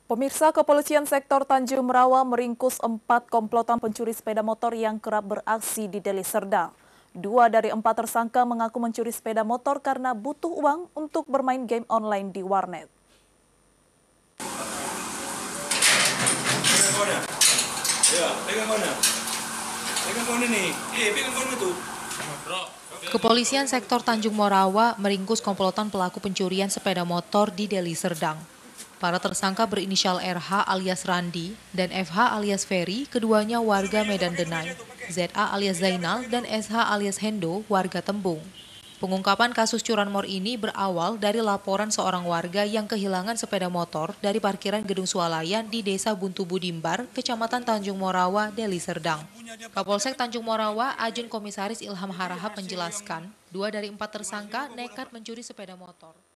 Pemirsa, Kepolisian Sektor Tanjung Merawa meringkus 4 komplotan pencuri sepeda motor yang kerap beraksi di Deli Serdang. 2 dari 4 tersangka mengaku mencuri sepeda motor karena butuh uang untuk bermain game online di warnet. Kepolisian Sektor Tanjung Merawa meringkus komplotan pelaku pencurian sepeda motor di Deli Serdang. Para tersangka berinisial RH alias Randi dan FH alias Ferry, keduanya warga Medan Denai, ZA alias Zainal dan SH alias Hendo, warga Tembung. Pengungkapan kasus curanmor ini berawal dari laporan seorang warga yang kehilangan sepeda motor dari parkiran Gedung Swalayan di Desa Buntu Budimbar, Kecamatan Tanjung Morawa, Deli Serdang. Kapolsek Tanjung Morawa, Ajun Komisaris Ilham Harahap menjelaskan, 2 dari 4 tersangka nekat mencuri sepeda motor.